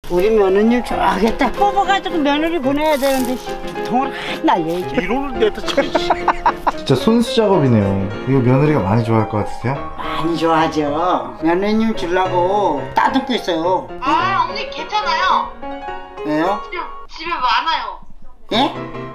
우리 며느님 좋아하겠다. 뽑아가지고 며느리 보내야 되는데 돈을 날려야지. 이론을 내다 쳐야지. 진짜 손수 작업이네요. 이거 며느리가 많이 좋아할 것 같으세요? 많이 좋아하죠. 며느님 주려고 따듬고 있어요. 아, 언니 괜찮아요. 왜요? 집에 많아요. 예?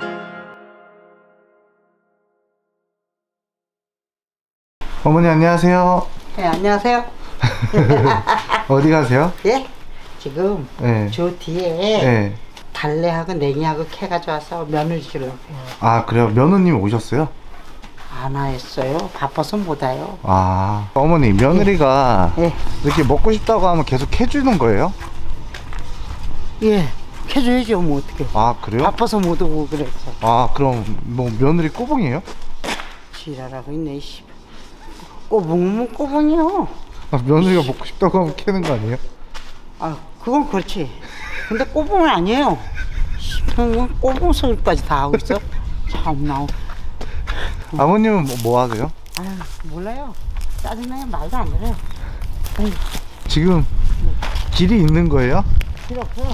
어머니 안녕하세요. 네, 안녕하세요. 어디 가세요? 예? 지금 네. 저 뒤에 네. 달래하고 냉이하고 캐가지고 와서 며느리 주려고 해요. 아 그래요? 며느님 오셨어요? 안 와있어요. 바빠서 못 와요. 아 어머니 며느리가 예. 이렇게 먹고 싶다고 하면 계속 해주는 거예요? 예. 캐줘야죠. 뭐 어떡해. 아 그래요? 바빠서 못 오고 그랬어. 아 그럼 뭐 며느리 꼬봉이에요? 지랄하고 있네. 씨. 꼬붕은 꼬붕이요. 아, 며느리가 먹고 싶다고 하면 캐는 거 아니에요? 아, 그건 그렇지. 근데 꼬붕은 아니에요. 꼬붕 소리까지 다 하고 있어. 참나. 아버님은 뭐 하세요? 아유, 몰라요. 짜증나요. 말도 안 들어요. 아유, 지금 길이 있는 거예요? 필요 없어요.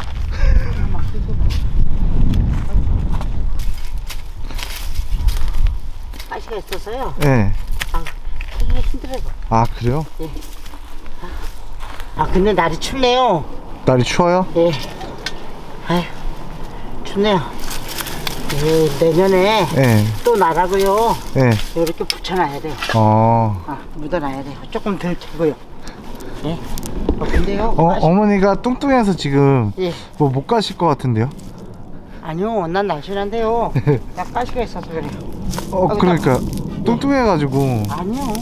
가시가 있어서요. 네. 아, 캐기가 힘들어요. 아 그래요? 예. 아, 근데 날이 춥네요. 날이 추워요? 예. 아휴, 춥네요. 예, 내년에 네. 또 나라고요. 네. 이렇게 붙여놔야 돼요. 어. 아, 묻어놔야 돼요. 조금 덜 캐고요. 예. 근데요. 어머니가 뚱뚱해서 지금 예. 뭐 못 가실 것 같은데요? 아니요, 난 날씬한데요. 약 가시가 있어서 그래요. 그러니까 뚱뚱해가지고. 아니요.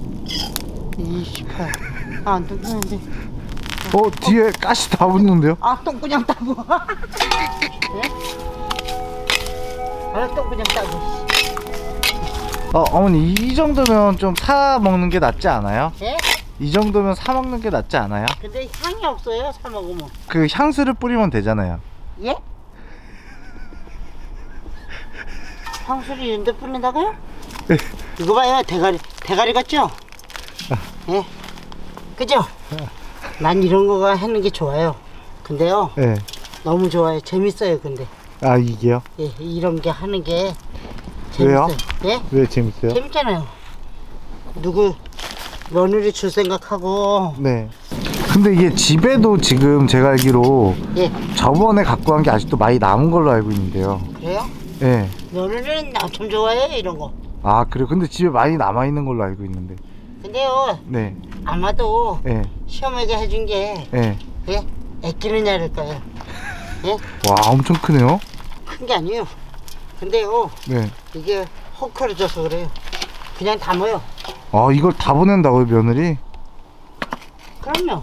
28. 아, 안 뚱뚱한데. 뒤에 가시 다 붙는데요? 아, 똥구녕 따고. 예? 아, 똥구녕 따고. 어머니 이 정도면 좀 사 먹는 게 낫지 않아요? 예? 이 정도면 사 먹는 게 낫지 않아요? 근데 향이 없어요, 사 먹으면. 그 향수를 뿌리면 되잖아요. 예? 향수를 이런데 뿌린다고요? 네. 이거 봐요, 대가리 같죠? 예? 그죠? 난 이런 거가 하는 게 좋아요. 근데요, 네. 너무 좋아요. 재밌어요, 근데. 아 이게요? 예, 이런 게 하는 게 왜요? 재밌어요. 예? 왜 재밌어요? 재밌잖아요. 누구 며느리 줄 생각하고. 네. 근데 이게 집에도 지금 제가 알기로 예. 저번에 갖고 간 게 아직도 많이 남은 걸로 알고 있는데요. 그래요? 네. 며느리는 엄청 좋아해요, 이런 거. 아 그래요? 근데 집에 많이 남아 있는 걸로 알고 있는데. 근데요, 네. 아마도 네. 시어머니가 해준 게 네. 예? 애끼느냐를 거예요. 예? 와 엄청 크네요. 큰 게 아니에요. 근데요, 네. 이게 호크로져서 그래요. 그냥 담아요. 아 이걸 다 보낸다고요 며느리? 그럼요.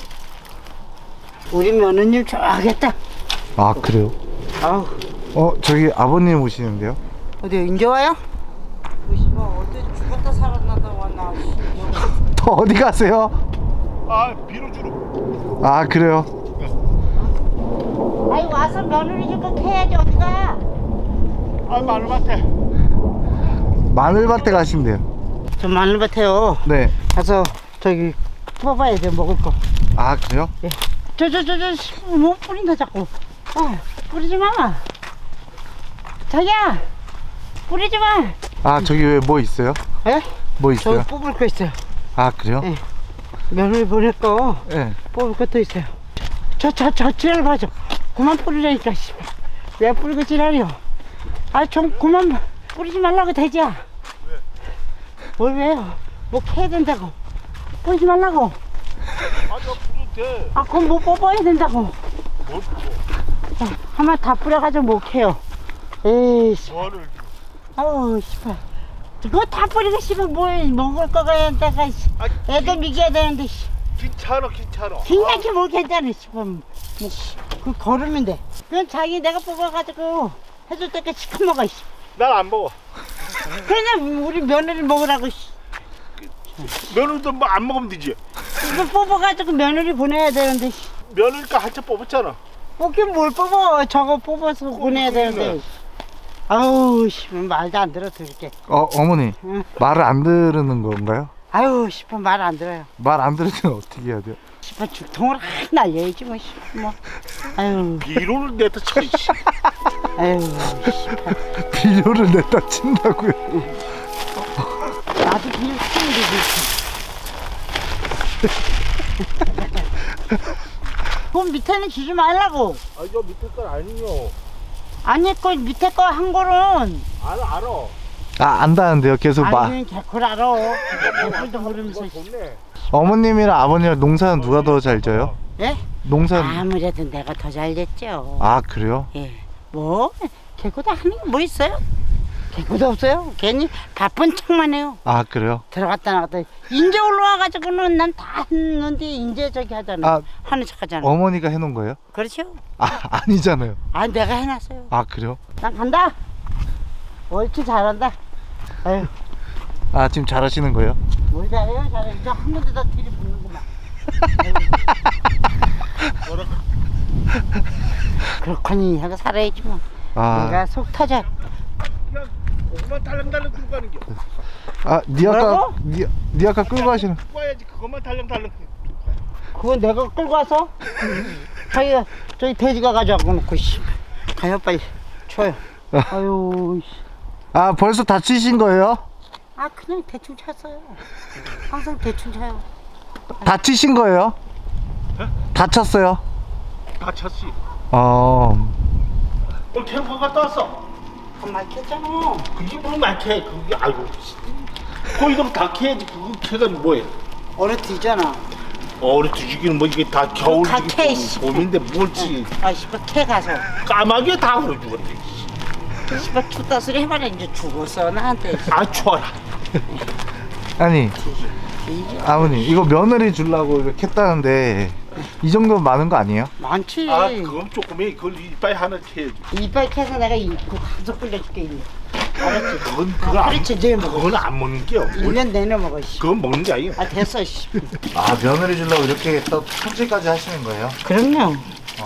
우리 며느님 좋아하겠다. 아 그래요? 아우, 저기 아버님 오시는데요? 어디 인제 와요? 오시마 어디 죽었다 살았나다 왔나. 또 어디 가세요? 아, 비료 주러. 아 그래요? 아이 와서 며느리 좀 해야지 어디가. 아, 마늘밭에. 마늘밭에 가신대요. 저 마늘밭에요. 네. 가서 저기 뽑아야 돼 먹을 거. 아 그래요? 예. 못 뿌린다 자꾸. 뿌리지 마. 자기야, 뿌리지 마. 아 저기 왜 뭐 있어요? 예? 뭐 있어요? 저 뽑을 거 있어요. 아 그래요? 예. 며느리 보낼 거 네. 뽑을 것도 있어요. 저 지랄 봐줘. 그만 뿌리라니까. 왜 뿌리고 지랄이요? 아 좀 그만 뿌리지 말라고 돼지야. 왜? 뭘 왜요? 뭐 캐야 된다고. 뿌리지 말라고. 아니, 뿌려도 돼. 아 그럼 뭐 뽑아야 된다고. 뭘 뿌려? 한번 다 뿌려가지고 못 캐요. 에이씨. 뭐를. 아우 씨발. 그거 다 뿌리고 씨발 뭘 먹을 거가 내가 애들 먹여야 되는데 씨. 괜찮아. 괜찮게 뭘 괜찮아 씨발. 그 걸으면 돼. 그건 자기 내가 뽑아가지고 해줄 때까지 시커 먹어 씨. 난 안 먹어. 그냥 우리 며느리 먹으라고 씨. 며느리도 뭐 안 먹으면 되지. 이거 뽑아가지고 며느리 보내야 되는데 씨. 며느리가 한참 뽑았잖아. 뽑긴 뭘 뽑아. 저거 뽑아서 보내야 되는데. 아우 씨 말도 안 들어 들게. 어머니 응. 말을 안 들으는 건가요? 아유 씨발 말 안 들어요. 말 안 들으면 어떻게 해야 돼요? 씨발 죽통을 확 날려야지 뭐. 뭐. 아유. 비료를 내다 쳐. 씨. 아유. 씨발. 비료를 냈다 친다고요? 나도 비료 치는 게 그럼 밑에는 주지 말라고. 저 밑에 건 아니요. 아니 그 밑에 거 한 거는 알아. 아 안다는데요. 계속 아니 개콜 알아. 개콜도 모르면서. 좋네. 어머님이랑 아버님이랑 농사는 누가 더 잘 져요? 예? 농사는 아무래도 내가 더 잘 됐죠. 아 그래요? 예. 뭐 개코도 하는 게 뭐 있어요? 개코도 없어요. 괜히 바쁜 척만 해요. 아 그래요? 들어갔다 나갔다. 인제 올라와가지고는 난 다 했는데 인제 저기 하잖아. 아, 하는 척 하잖아. 어머니가 해놓은 거예요? 그렇죠? 아 아니잖아요. 아 내가 해놨어요. 아 그래요? 난 간다. 옳지 잘한다. 아유 아 지금 잘하시는 거예요? 뭘 잘해요 잘해. 저 한 군데다 들이 붙는구만. 그렇거니 하고 살아야지 뭐. 아, 내가 속 터져. 그냥 그것만 달랑달랑 들고 가는 게. 아, 니 아까 뭐라고? 니 아까 끌고 가시는. 들고 와야지. 그것만 달랑달랑. 그건 내가 끌고 와서 자기가 저기 돼지가 가져가고 놓고 씨. 가요 빨리 줘요. 아유 씨. 아 벌써 다치신 거예요? 아 그냥 대충 찼어요. 항상 대충 차요. 다치신 거예요? 다쳤어요? 다 찼지. 오늘 캠프 갔다 왔어. 안 막혔잖아. 그게 뭐 막혀. 그게 아이고. 거기도 다 캐야지. 그거 캐가 뭐해? 어려 뒤잖아. 어리 뒤지기는 뭐 이게 다 겨울 다 캐, 씨. 봄인데 뭘지 아 씨발 캐 가서 까마귀에 다 얼어 죽었대. 씨발 춥다 소리 해봐라 이제 죽었어 나한테. 아 추워라. 아니 아버님 이거 며느리 주려고 이거 캤다는데 이 정도면 많은 거 아니에요? 많지. 아 그건 조금이 그걸 이빨 하나 캐야지. 이빨 캐서 내가 이거 다섯 불려줄게 이거. 알았지? 그건 그거 안 그렇지 내일 먹어. 그건 안 먹는 게요. 1년 내내 먹어 씨. 그건 먹는 게 아니야. 아 됐어 씨. 아 며느리 주려고 이렇게 또 손질까지 하시는 거예요? 그럼요.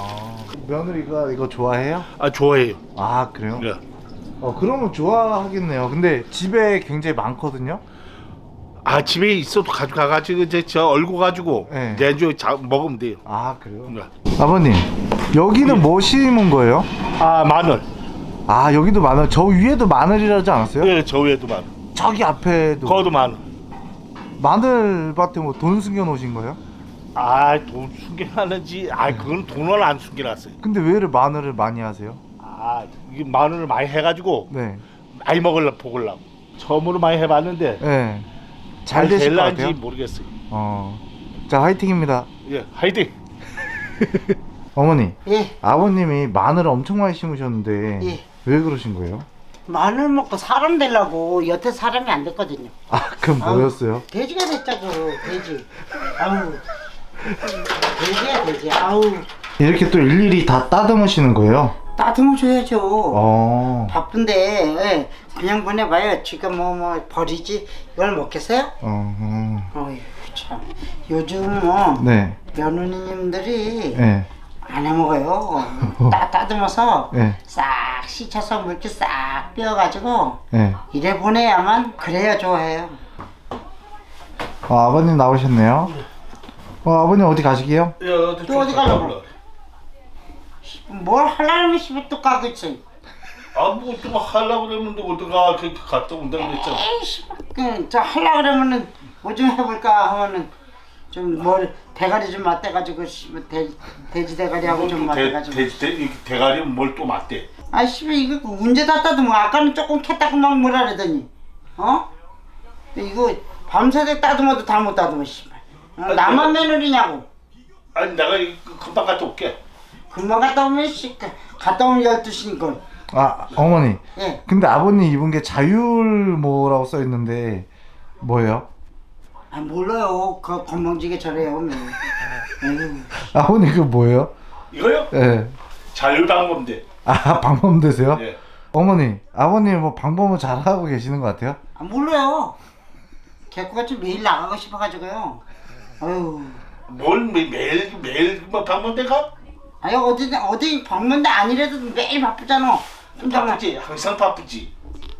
며느리가 이거 좋아해요? 아 좋아해요. 아 그래요? 네. 그러면 좋아하겠네요. 근데 집에 굉장히 많거든요. 아 집에 있어도 가져가가지고 이제 저 얼고 가지고 네. 내주 먹으면 돼요. 아 그래요? 네. 아버님 여기는 뭐 심은 거예요? 아 마늘. 아 여기도 마늘. 저 위에도 마늘이라지 않았어요? 네, 저 위에도 마늘. 저기 앞에도 거기도 마늘. 마늘밭에 뭐 돈 숨겨 놓으신 거예요? 아돈 숨겨놨는지 그건 돈을 안 숨겨놨어요. 근데 왜 이렇게 마늘을 많이 하세요? 이게 마늘을 많이 해가지고 네. 많이 먹으려고 처음으로 많이 해봤는데 네. 잘 되실 것 될란지 같아요. 모르겠어요. 자 화이팅입니다. 예, 화이팅. 어머니, 예. 아버님이 마늘을 엄청 많이 심으셨는데 예. 왜 그러신 거예요? 마늘 먹고 사람 되려고 여태 사람이 안 됐거든요. 아 그럼 뭐였어요? 돼지가 됐자고 돼지. 아우 돼지야 돼지. 아우 이렇게 또 일일이 다 따듬으시는 거예요? 따듬어 줘야죠. 바쁜데 예. 그냥 보내봐요. 지금 뭐 버리지 이걸 먹겠어요? 어휴 참 요즘 뭐 네. 며느리님들이 네. 안 해먹어요. 따듬어서 네. 싹 씻어서 물기 싹 빼어가지고 네. 이래 보내야만 그래야 좋아해요. 아버님 나오셨네요. 아버님 어디 가시게요? 또 어디 가려고? 뭘 하려면 집에 또 가고 있지. 뭐좀 하려고 그러면 어디가 갔다 온다고 그랬잖아. 에이씨, 저 하려고 그러면은 뭐 좀 해볼까 하면은 좀 뭘 대가리 좀 맞대가지고 돼지 대가리하고 좀 맞대가지고. 대가리 뭘 또 맞대? 아씨 이거 언제 다 따듬어? 아까는 조금 캤다고 막 뭐라 그러더니 이거 밤새도록 따듬어도 다 못 따듬어 씨발. 나만 며느리냐고. 아니 내가 금방 갔다 올게. 금방 갔다 오면 갔다 오면 12시니까. 어머니. 예. 근데 아버님 입은 게 자율 뭐라고 써 있는데 뭐예요? 몰라요. 그 건방지게 저래요. 아버님 그거 뭐예요? 이거요? 네. 자율방범대. 방범대세요? 네. 어머니, 아버님 뭐 방범을 잘하고 계시는 것 같아요? 몰라요. 개코같이 매일 나가고 싶어가지고요. 아유. 뭘 매일 뭐 방범대 가? 아니 어디 방문대 아니래도 매일 바쁘잖아. 바쁘지. 항상 바쁘지.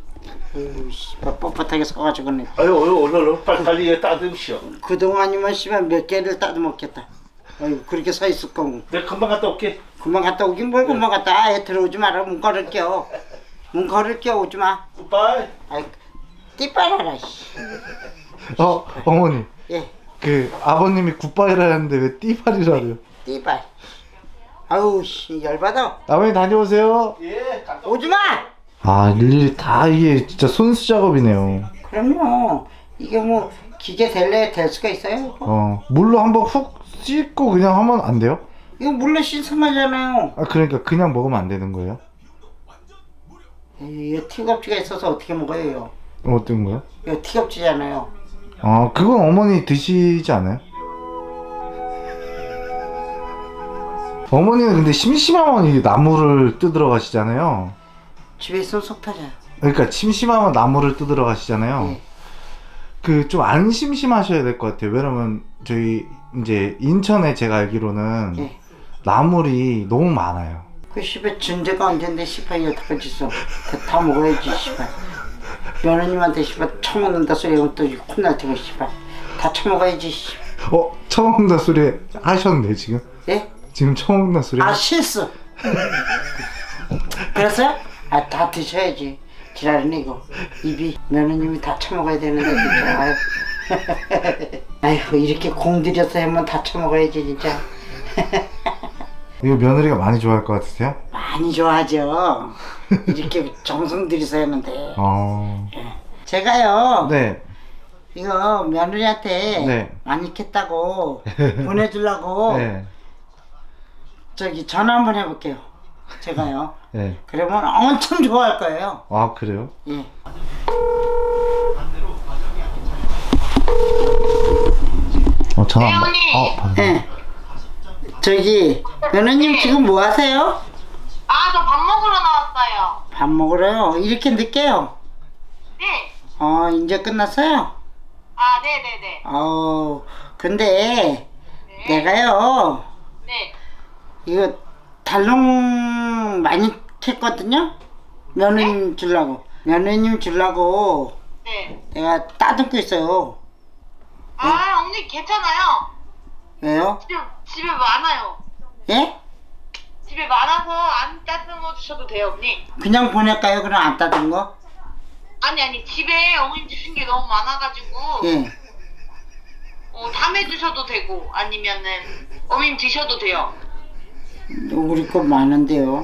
뻣뻣하게 서가지고는. 얼른 빨리 따듬시오. 그동안이면 씨발 몇 개를 따듬었겠다. 아이고, 그렇게 서 있을 거고. 내가 금방 갔다 올게. 금방 갔다 오긴 뭘 금방 갔다. 아예 들어오지 마라. 문 걸을게요. 문 걸을게요. 오지 마. 굿바이. 아이, 띠빨아라, 씨. 어머니. 예, 그 아버님이 굿바이라 했는데 왜 띠발이라래요? 띠빨. 아우, 씨, 열받아. 아버님 다녀오세요. 예, 갔다 오지 마! 아 일일이 다 이게 진짜 손수 작업이네요. 그럼요. 이게 뭐, 기계 될 수가 있어요? 물로 한번 훅 씻고 그냥 하면 안 돼요? 이거 물로 씻으면잖아요. 아 그러니까 그냥 먹으면 안 되는 거예요? 이거 티겁지가 있어서 어떻게 먹어요, 이거? 어떤 거요? 이거 티겁지잖아요. 아 그건 어머니 드시지 않아요? 어머니는 근데 심심하면 이 나무를 뜯으러 가시잖아요. 집에 있으면 속 터져요. 그러니까 심심하면 나무를 뜯으러 가시잖아요. 예. 그 좀 안 심심하셔야 될 것 같아요. 왜냐면 저희 이제 인천에 제가 알기로는 예. 나물이 너무 많아요. 그 씨발 전제가 언젠데 씨발 여태까지 있어. 다 먹어야지 씨발. 며느님한테 씨발 처먹는다 소리 하면 또 혼날 테고 씨발. 다 처먹어야지 씨발. 처먹는다 소리 하셨네 지금? 예? 지금 처먹는다 소리 아 실수. 그랬어요? 아 다 드셔야지. 지랄이네 이거. 입이 며느님이 다 처먹어야 되는데 진짜. 아유. 아이고 이렇게 공들여서 하면 다 처먹어야지 진짜. 이거 며느리가 많이 좋아할 것 같으세요? 많이 좋아하죠. 이렇게 정성 들여서 했는데. 제가요. 네. 이거 며느리한테 네. 많이 캤다고 보내주려고 네. 저기 전화 한번 해볼게요. 제가요. 네. 그러면 엄청 좋아할 거예요. 아 그래요? 예. 전화 네, 안 어머니. 예. 저기 며느님 지금 뭐 하세요? 아, 저 밥 먹으러 나왔어요. 밥 먹으러요. 이렇게 늦게요? 네. 이제 끝났어요? 아, 네네네. 근데 네. 내가요 네. 이거 달롱 많이 캤거든요? 며느님 주려고. 며느님 주려고 네. 내가 따듬고 있어요. 아, 어머니 괜찮아요. 왜요? 집에 많아요. 예? 집에 많아서 안 따듬어 주셔도 돼요, 어머니. 그냥 보낼까요? 그럼 안 따든 거? 아니, 집에 어머니 주신 게 너무 많아가지고. 예. 담해 주셔도 되고, 아니면은, 어머님 드셔도 돼요. 우리 거 많은데요.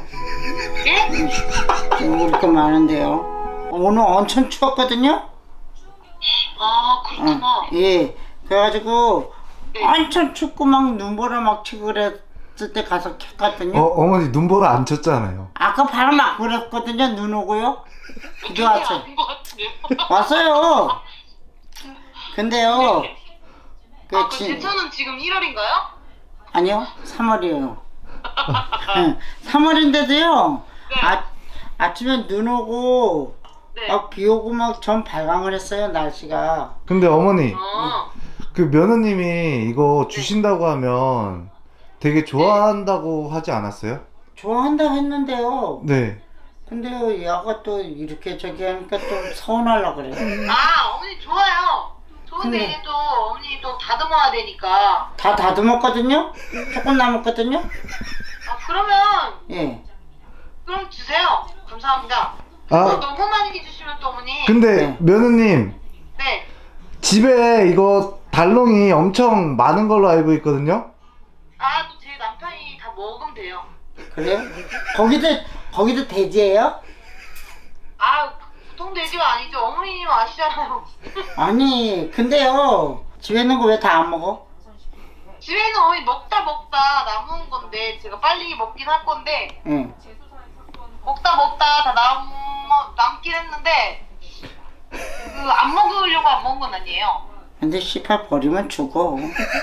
예? 우리 거 많은데요. 오늘 엄청 추웠거든요? 아, 그렇구나. 예. 그래가지고 네. 엄청 춥고 막 눈보라 막 치고 그랬을 때 가서 켰거든요. 어머니 눈보라 안 쳤잖아요. 아까 바로 막 그랬거든요. 눈 오고요. 그게 왔어요. 아닌 것 같은데요. 왔어요. 근데요. 아, 그 제천은 지금 1월인가요? 아니요. 3월이에요. 3월인데도요. 네. 아침에 눈 오고 네. 막 비 오고 막 전 발광을 했어요. 날씨가. 근데 어머니 어. 그 며느님이 이거 주신다고 하면 되게 좋아한다고 하지 않았어요? 좋아한다고 했는데요. 네. 근데요, 얘가 또 이렇게 저기 하니까 좀 서운하려고 그래요. 아, 어머니 좋아요. 좋은데 근데- 또 어머니 또 다듬어야 되니까. 다 다듬었거든요? 조금 남았거든요? 아, 그러면 예. 그럼 주세요. 감사합니다. 아 너무 많이 주시면 또 어머니. 근데 네. 며느님 네. 집에 이거 달롱이 엄청 많은 걸로 알고 있거든요? 아, 또 제 남편이 다 먹으면 돼요. 그래요? 거기도 돼지예요? 아, 보통 돼지가 아니죠. 어머니님 아시잖아요. 아니, 근데요. 집에 있는 거 왜 다 안 먹어? 집에 있는 어머니 먹다 남은 건데 제가 빨리 먹긴 할 건데 예. 먹다 다 남긴 했는데 그 안 먹으려고 안 먹은 건 아니에요. 근데 씨발 버리면 죽어.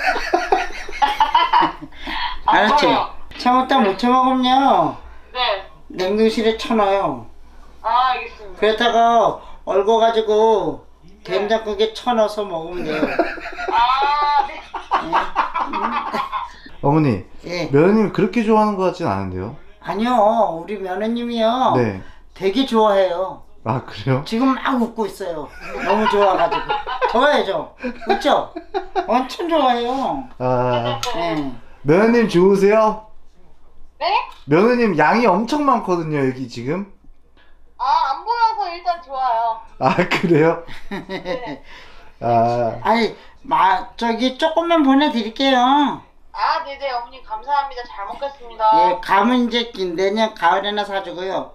안 알았지? 버려요. 참았다 못 참아보면요. 네. 냉동실에 쳐놔요. 아, 알겠습니다. 그랬다가 얼궈가지고 된장국에 쳐넣어서 먹으면 돼요. 아, 네. 어머니 예. 며느님이 그렇게 좋아하는 것 같진 않은데요? 아니요, 우리 며느님이요. 네. 되게 좋아해요. 아 그래요? 지금 막 웃고 있어요. 너무 좋아가지고. 좋아해죠? 웃죠? 엄청 좋아해요. 아 예. 며느님 좋으세요? 네? 며느님 양이 엄청 많거든요 여기 지금. 안 보여서 일단 좋아요. 아 그래요? 네. 아 아니 저기 조금만 보내드릴게요. 네네, 어머니 감사합니다. 잘 먹겠습니다. 예, 감은 이제 내년 가을에나 사주고요.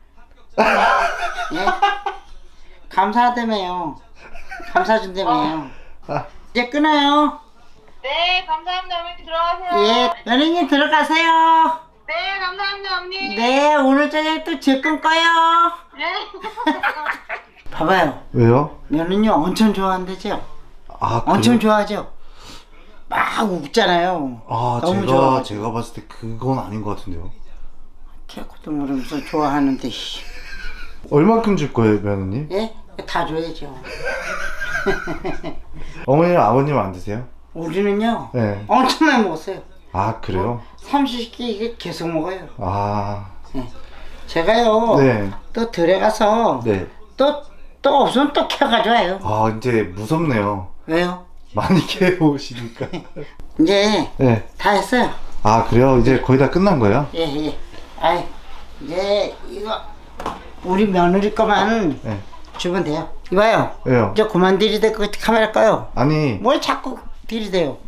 예, 감사하다며요. 감사준다며요. 이제 끊어요. 네, 감사합니다. 어머니 들어가세요. 예, 며느님 들어가세요. 네, 감사합니다, 어머니. 네, 오늘 저녁 또 제 끊고요. 예. 봐봐요. 왜요? 며느님 엄청 좋아한대죠? 아 엄청 그래요? 좋아하죠? 막 웃잖아요. 아 너무 좋아. 제가 봤을 때 그건 아닌 것 같은데요. 캐코도 모르면서 좋아하는데. 얼만큼 줄 거예요 며느님? 예? 다 줘야죠. 어머님 아버님 안 드세요? 우리는요. 네. 엄청 많이 먹었어요. 아 그래요? 30개 이게 계속 먹어요. 아 제가요. 네. 또 들어가서 네. 또 없으면 또 캐가져와요. 아 이제 무섭네요. 왜요? 많이 캐오시니까. 이제 네. 다 했어요. 아 그래요? 이제 거의 다 끝난 거예요? 예. 아이, 이제 이거 우리 며느리 거만 네. 주면 돼요. 이봐요. 왜요? 이제 그만 들이대 그 카메라 꺼요. 아니 뭘 자꾸 들이대요.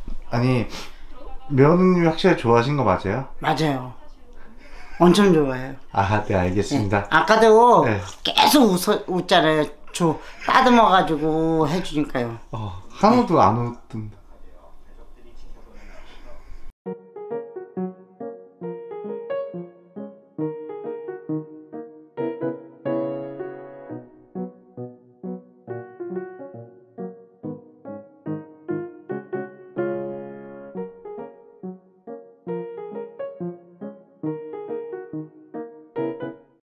며느님이 확실히 좋아하신 거 맞아요? 맞아요. 엄청 좋아해요. 아 네 알겠습니다. 예. 아까도 네. 계속 웃잖아요. 따듬어가지고 해주니까요. 하나도 안 웃던데.